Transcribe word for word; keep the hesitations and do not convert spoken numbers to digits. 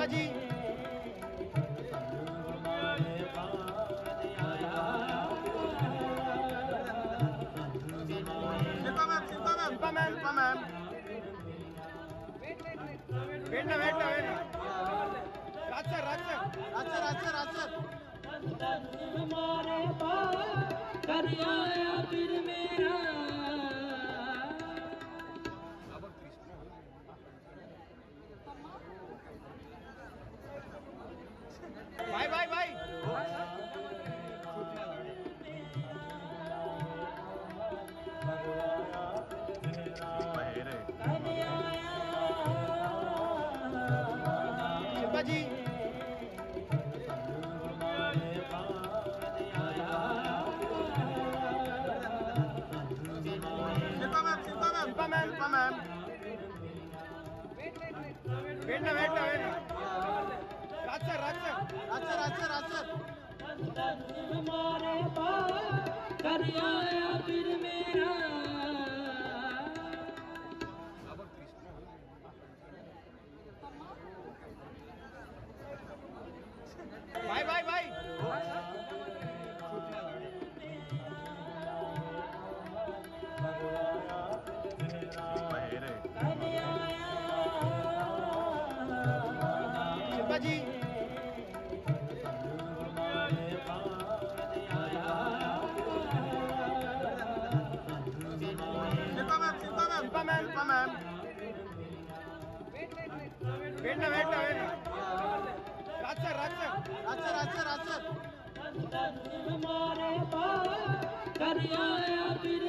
जी Shilpa ma'am Shilpa ma'am Shilpa ma'am Shilpa ma'am wait ना wait ना wait ना Raj sir Raj sir Raj sir Raj sir Raj sir हमारे पास कर आया फिर मेरा भाई भाई भाई Shilpa ji Shilpa ma'am Shilpa ma'am Shilpa ma'am Shilpa ma'am wait ना वेट ना वेट ना Raj sir Raj sir Raj sir Raj sir Raj sir हमारे पास कर आया फिर मेरा भाई भाई भाई Shilpa ji Shilpa ma'am Shilpa ma'am Shilpa ma'am Shilpa ma'am wait ना वेट ना वेट ना Raj sir Raj sir Raj sir Raj sir Raj sir हमारे पास कर आया फिर